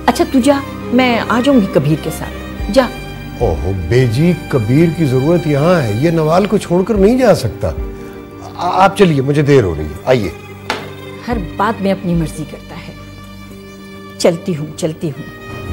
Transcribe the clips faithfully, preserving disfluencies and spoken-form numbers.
अच्छा तू जा, मैं आ जाऊंगी कबीर के साथ, जा। ओहो बेजी, कबीर की जरूरत यहाँ है, ये नवाल को छोड़कर नहीं जा सकता। आ, आप चलिए, मुझे देर हो रही है, आइए। हर बात में अपनी मर्जी करता है। चलती हूँ चलती हूँ।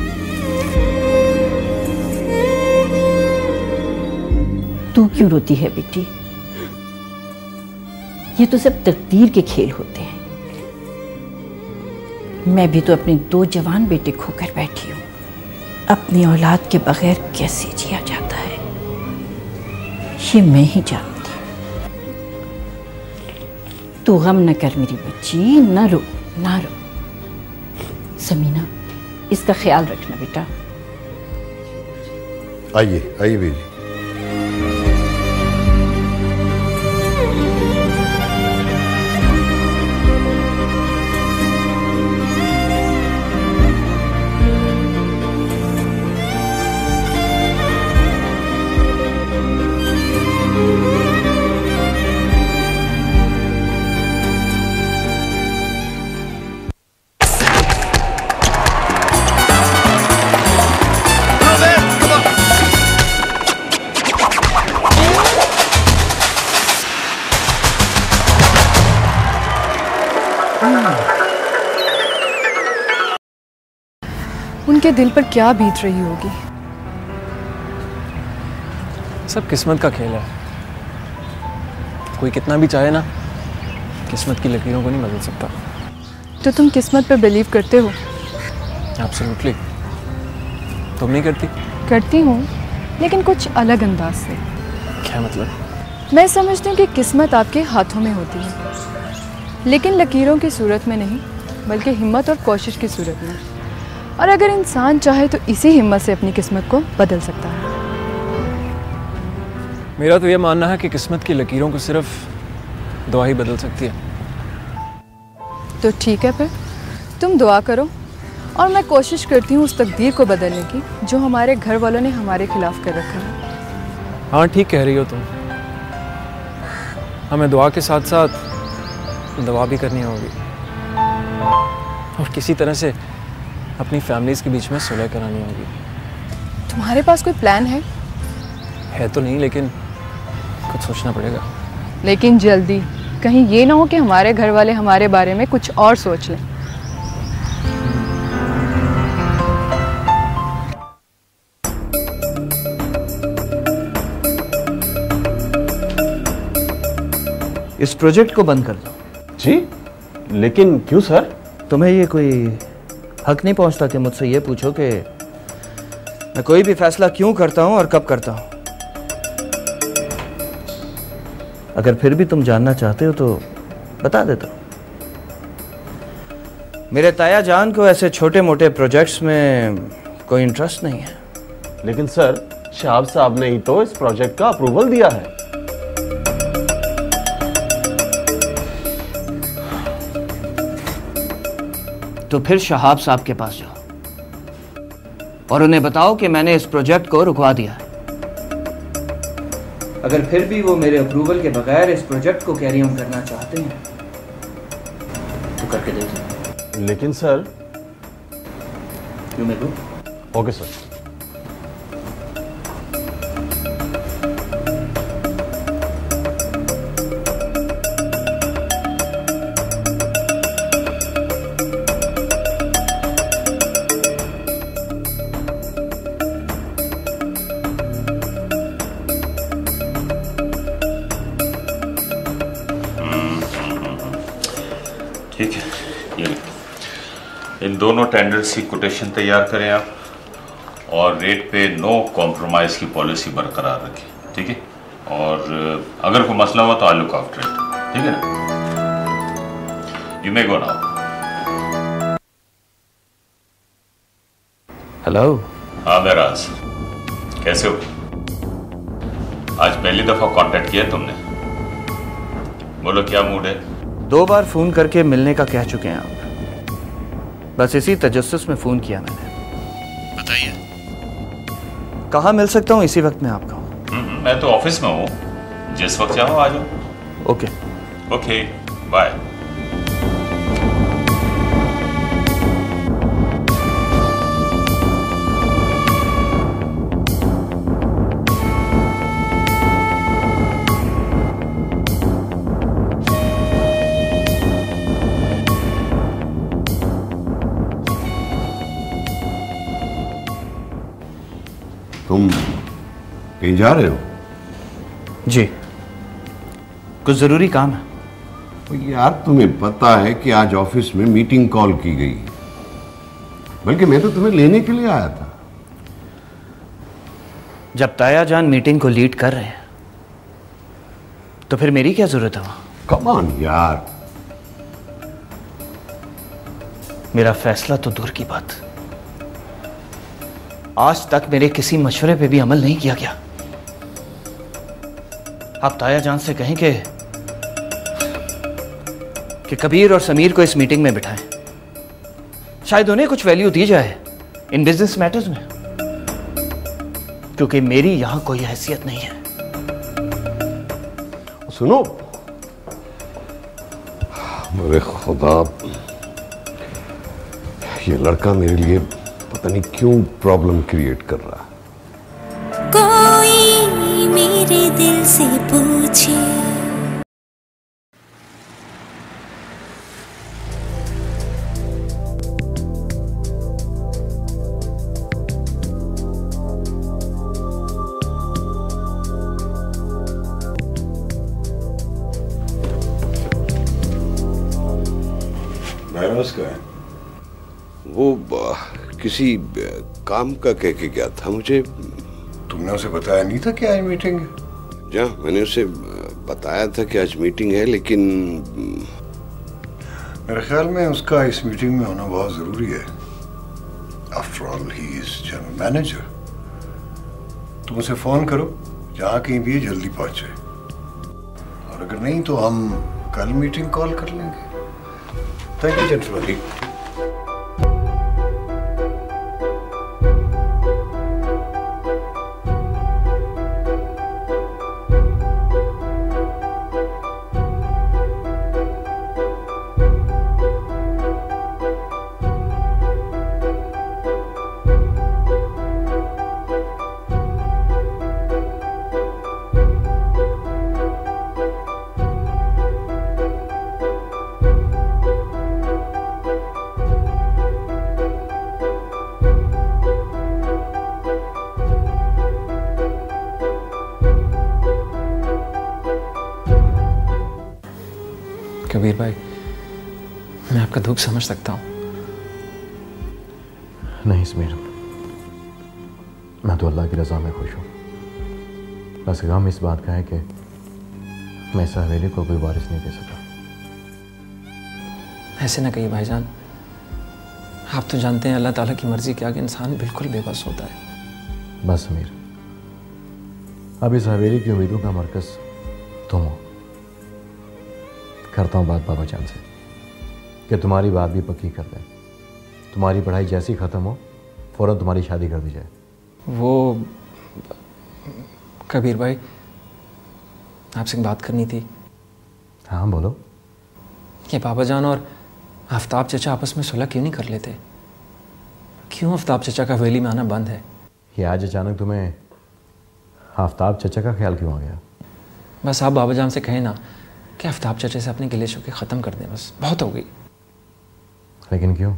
तू क्यों रोती है बेटी? ये तो सब तकदीर के खेल होते हैं। मैं भी तो अपने दो जवान बेटे खोकर बैठी हूँ। अपनी औलाद के बगैर कैसे जिया जाता है ये मैं ही जानती हूँ। तू गम न कर मेरी बच्ची, न रो ना रो। समीना, इसका ख्याल रखना बेटा। आइए आइए बेजी। उनके दिल पर क्या बीत रही होगी। सब किस्मत का खेल है। कोई कितना भी चाहे ना, किस्मत की लकीरों को नहीं बदल सकता। तो तुम किस्मत पर बिलीव करते हो? एब्सोल्युटली। तुम नहीं करती? करती हूँ, लेकिन कुछ अलग अंदाज से। क्या मतलब? मैं समझती हूँ कि किस्मत आपके हाथों में होती है, लेकिन लकीरों की सूरत में नहीं, बल्कि हिम्मत और कोशिश की सूरत में। और अगर इंसान चाहे तो इसी हिम्मत से अपनी किस्मत को बदल सकता है। मेरा तो ये मानना है कि किस्मत की लकीरों को सिर्फ दुआ ही बदल सकती है। तो ठीक है, फिर तुम दुआ करो और मैं कोशिश करती हूँ उस तकदीर को बदलने की जो हमारे घर वालों ने हमारे खिलाफ कर रखा है। हाँ ठीक कह रही हो तुम। हमें दुआ के साथ साथ दवा भी करनी होगी और किसी तरह से अपनी फैमिलीज के बीच में सुलह करानी होगी। तुम्हारे पास कोई प्लान है? है तो नहीं, लेकिन कुछ सोचना पड़ेगा। लेकिन जल्दी, कहीं ये ना हो कि हमारे घर वाले हमारे बारे में कुछ और सोच लें। इस प्रोजेक्ट को बंद कर दो। जी, लेकिन क्यों सर? तुम्हें ये कोई हक नहीं पहुंचता कि मुझसे ये पूछो कि मैं कोई भी फैसला क्यों करता हूं और कब करता हूं? अगर फिर भी तुम जानना चाहते हो तो बता देता हूं। मेरे ताया जान को ऐसे छोटे मोटे प्रोजेक्ट्स में कोई इंटरेस्ट नहीं है। लेकिन सर, शहाब साहब ने ही तो इस प्रोजेक्ट का अप्रूवल दिया है। तो फिर शहाब साहब के पास जाओ और उन्हें बताओ कि मैंने इस प्रोजेक्ट को रुकवा दिया है। अगर फिर भी वो मेरे अप्रूवल के बगैर इस प्रोजेक्ट को कैरी ऑन करना चाहते हैं तो करके देखिए। लेकिन सर। क्यों मैं कहूं? Okay sir. ठीक है, ये इन दोनों टेंडर्स की कोटेशन तैयार करें आप, और रेट पे नो कॉम्प्रोमाइज़ की पॉलिसी बरकरार रखें, ठीक है? और अगर कोई मसला हुआ तो आई लुक आफ्टर इट, ठीक है ना? You may go now. Hello. हाँ मेराज, कैसे हो? आज पहली दफ़ा कांटेक्ट किया तुमने, बोलो क्या मूड है? दो बार फोन करके मिलने का कह चुके हैं आप, बस इसी तजस्सुस में फोन किया मैंने। बताइए कहाँ मिल सकता हूँ इसी वक्त में आपका? मैं तो ऑफिस में हूँ, जिस वक्त चाहो आ जाओ। Okay okay, bye. तुम कहीं जा रहे हो? जी, कुछ जरूरी काम है। तो यार तुम्हें पता है कि आज ऑफिस में मीटिंग कॉल की गई, बल्कि मैं तो तुम्हें लेने के लिए आया था। जब ताया जान मीटिंग को लीड कर रहे हैं तो फिर मेरी क्या जरूरत है वहां? कम ऑन यार। मेरा फैसला तो दूर की बात, आज तक मेरे किसी मशवरे पे भी अमल नहीं किया गया। आप ताया जान से कहें कि कि कबीर और समीर को इस मीटिंग में बिठाएं, शायद उन्हें कुछ वैल्यू दी जाए इन बिजनेस मैटर्स में, क्योंकि मेरी यहां कोई हैसियत नहीं है। सुनो, मेरे खुदा, ये लड़का मेरे लिए पता नहीं क्यों प्रॉब्लम क्रिएट कर रहा है। कोई मेरे दिल से पूछे। नमस्कार। वो किसी काम का कह के गया था मुझे। तुमने उसे बताया नहीं था कि आज मीटिंग है? जा, मैंने उसे बताया था कि आज मीटिंग है, लेकिन मेरे ख्याल में उसका इस मीटिंग में होना बहुत जरूरी है। After all he is general manager. तुम उसे फोन करो, जहाँ कहीं भी जल्दी पहुंचे, और अगर नहीं तो हम कल मीटिंग कॉल कर लेंगे। Thank you gentleman. कबीर भाई, मैं आपका दुख समझ सकता हूँ। नहीं समीर, मैं तो अल्लाह की रज़ा में खुश हूँ। बस गम इस बात का है कि मैं इस हवेली को कोई वारिस नहीं दे सका। ऐसे ना कहिए भाईजान, आप तो जानते हैं अल्लाह ताला की मर्जी के आगे इंसान बिल्कुल बेबस होता है। बस समीर, अब इस हवेली की उम्मीदों का मरकज़ तुम हो। करता हूँ बात बाबा जान से कि तुम्हारी बात भी पक्की कर दें। तुम्हारी पढ़ाई जैसी ख़त्म हो, फ़ौरन तुम्हारी शादी कर दी जाए। वो कबीर भाई, आपसे एक बात करनी थी। हाँ बोलो। ये बाबा जान और आफ्ताब चचा आपस में सुलह क्यों नहीं कर लेते? क्यों आफ्ताब चचा का हवेली में आना बंद है? ये आज अचानक तुम्हें आफ्ताब चचा का ख्याल क्यों आ गया? बस आप बाबा जान से कहें ना कि आफ्ताब चचा से अपने गिले शिकवे ख़त्म कर दें, बस बहुत हो गई। लेकिन क्यों?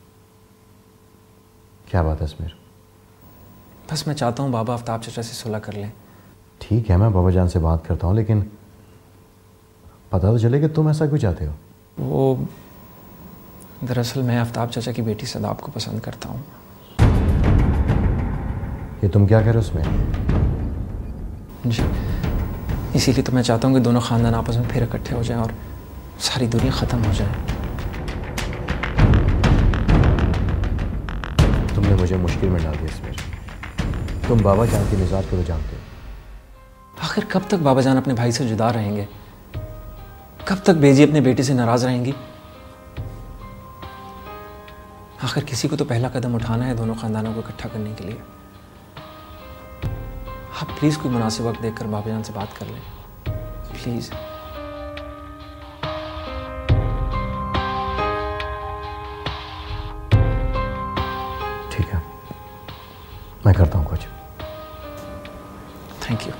क्या बात है समीर? बस मैं चाहता हूँ बाबा आफ्ताब चचा से सुलह कर लें। ठीक है, मैं बाबा जान से बात करता हूँ, लेकिन पता तो चले कि तुम ऐसा क्यों चाहते हो। वो दरअसल मैं आफ्ताब चचा की बेटी सदाब को पसंद करता हूँ। ये तुम क्या कह रहे हो उसमें? जी, इसीलिए तो मैं चाहता हूँ कि दोनों ख़ानदान आपस में फिर इकट्ठे हो जाएं और सारी दुनिया ख़त्म हो जाए। तुमने मुझे मुश्किल में डाल दिया इसमें। तुम बाबा जान के मिजाज को तो जानते हो। आखिर कब तक बाबा जान अपने भाई से जुदा रहेंगे? कब तक बेजी अपने बेटी से नाराज़ रहेंगी? आखिर किसी को तो पहला कदम उठाना है दोनों ख़ानदानों को इकट्ठा करने के लिए। आप प्लीज़ कोई मुनासिब वक्त देखकर बाबा जान से बात कर लें, प्लीज़। ठीक है, मैं करता हूँ कुछ। Thank you.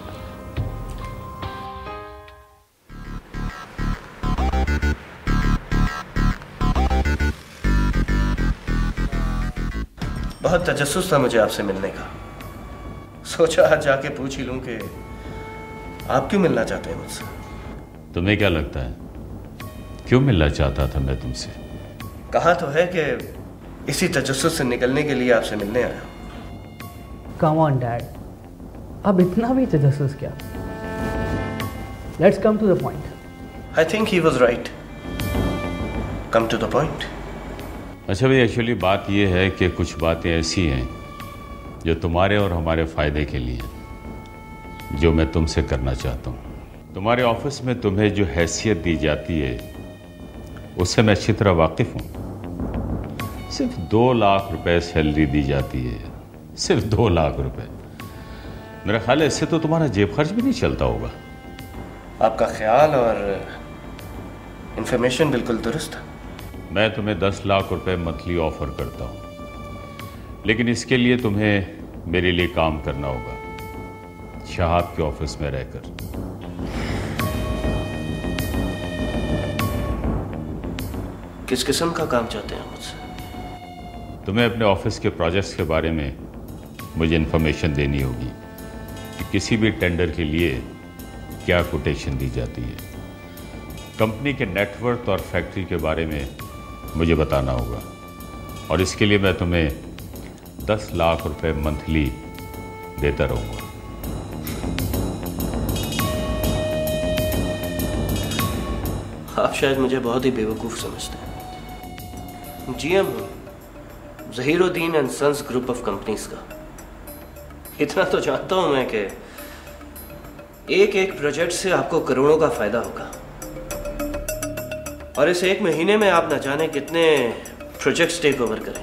बहुत तजस्सुस था मुझे आपसे मिलने का। सोचा आज जाके पूछ ही लूं कि आप क्यों मिलना चाहते हैं मुझसे। तुम्हें क्या लगता है क्यों मिलना चाहता था मैं तुमसे? कहा तो है कि इसी तजस्सुस से निकलने के लिए आपसे मिलने आया। कम ऑन डैड, अब इतना भी तजस्सुस क्या? Let's come to the point. I think he was right. Come to the point. अच्छा भाई, एक्चुअली बात यह है कि कुछ बातें ऐसी हैं जो तुम्हारे और हमारे फ़ायदे के लिए, जो मैं तुमसे करना चाहता हूँ। तुम्हारे ऑफिस में तुम्हें जो हैसियत दी जाती है उससे मैं अच्छी तरह वाकिफ़ हूँ। सिर्फ दो लाख रुपए सैलरी दी जाती है, सिर्फ दो लाख रुपए। मेरा ख्याल है इससे तो तुम्हारा जेब खर्च भी नहीं चलता होगा। आपका ख्याल और इंफॉर्मेशन बिल्कुल दुरुस्त है। मैं तुम्हें दस लाख रुपए मंथली ऑफर करता हूँ, लेकिन इसके लिए तुम्हें मेरे लिए काम करना होगा, शहाब के ऑफिस में रहकर। किस किस्म का काम चाहते हैं मुझसे? तुम्हें अपने ऑफिस के प्रोजेक्ट्स के बारे में मुझे इन्फॉर्मेशन देनी होगी कि किसी भी टेंडर के लिए क्या कोटेशन दी जाती है। कंपनी के नेटवर्क और फैक्ट्री के बारे में मुझे बताना होगा, और इसके लिए मैं तुम्हें दस लाख रुपए मंथली देता रहूँगा। आप शायद मुझे बहुत ही बेवकूफ़ समझते हैं। जीएम हूँ Zahiruddin and sons group of companies का। इतना तो जानता हूँ मैं कि एक एक प्रोजेक्ट से आपको करोड़ों का फायदा होगा, और इस एक महीने में आप न जाने कितने प्रोजेक्ट्स टेक ओवर करेंगे।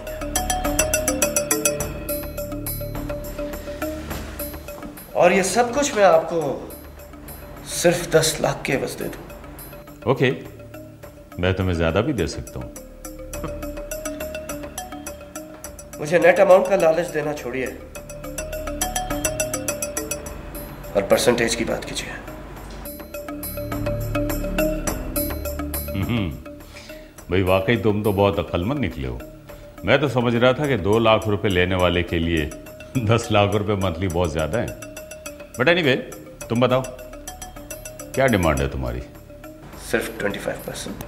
और ये सब कुछ मैं आपको सिर्फ दस लाख के एवज दे दूं। ओके, मैं तुम्हें ज्यादा भी दे सकता हूं। मुझे नेट अमाउंट का लालच देना छोड़िए और परसेंटेज की बात कीजिए। हम्म, भाई वाकई तुम तो बहुत अक्लमंद निकले हो। मैं तो समझ रहा था कि दो लाख रुपए लेने वाले के लिए दस लाख रुपए मंथली बहुत ज्यादा है। बट एनीवे, तुम बताओ क्या डिमांड है तुम्हारी? सिर्फ ट्वेंटी फाइव परसेंट।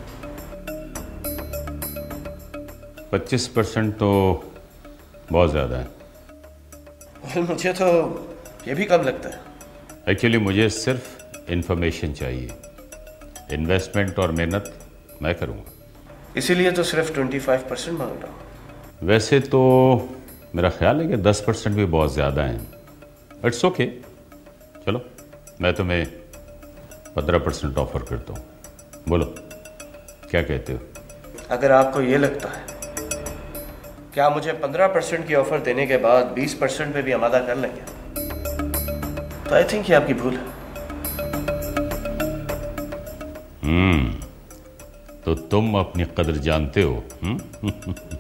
पच्चीस परसेंट तो बहुत ज़्यादा है। मुझे तो ये भी कम लगता है। एक्चुअली मुझे सिर्फ इंफॉर्मेशन चाहिए, इन्वेस्टमेंट और मेहनत मैं करूँगा। इसीलिए तो सिर्फ ट्वेंटी फाइव परसेंट मांग रहा हूँ। वैसे तो मेरा ख्याल है कि दस परसेंट भी बहुत ज़्यादा है। इट्स ओके, चलो मैं तुम्हें पंद्रह परसेंट ऑफर करता हूँ। बोलो क्या कहते हो? अगर आपको ये लगता है कि आप मुझे पंद्रह परसेंट की ऑफर देने के बाद बीस परसेंट पे भी आमादा कर लेंगे, तो आई थिंक ये आपकी भूल है। हम्म, तो तुम अपनी कदर जानते हो। हम्म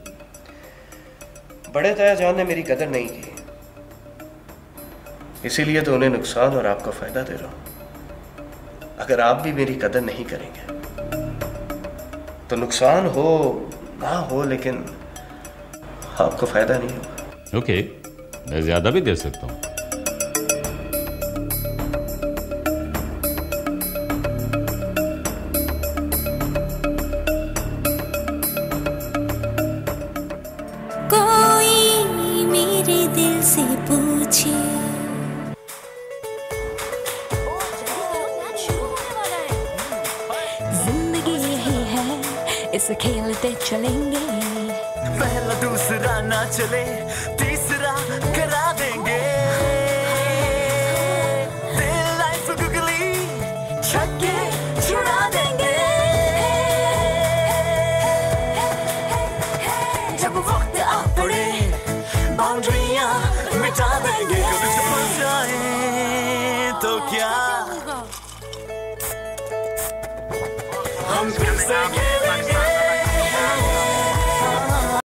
बड़े तायाजान ने मेरी कदर नहीं की, इसीलिए तो उन्हें नुकसान और आपको फायदा दे रहा हूं। अगर आप भी मेरी कदर नहीं करेंगे तो नुकसान हो ना हो, लेकिन आपको फायदा नहीं होगा। ओके, मैं ज्यादा भी दे सकता हूँ। कोई मेरे दिल से पूछे जिंदगी यही है, इसे खेलते चलेंगे। पहला दूसरा ना चले, तीसरा करा देंगे। दिल लाइफ गुगली छक्के छुड़ा देंगे। जब वक्त आ पड़े बाउंड्रियां मिटा देंगे। कभी चुप जाए तो क्या हम फिर से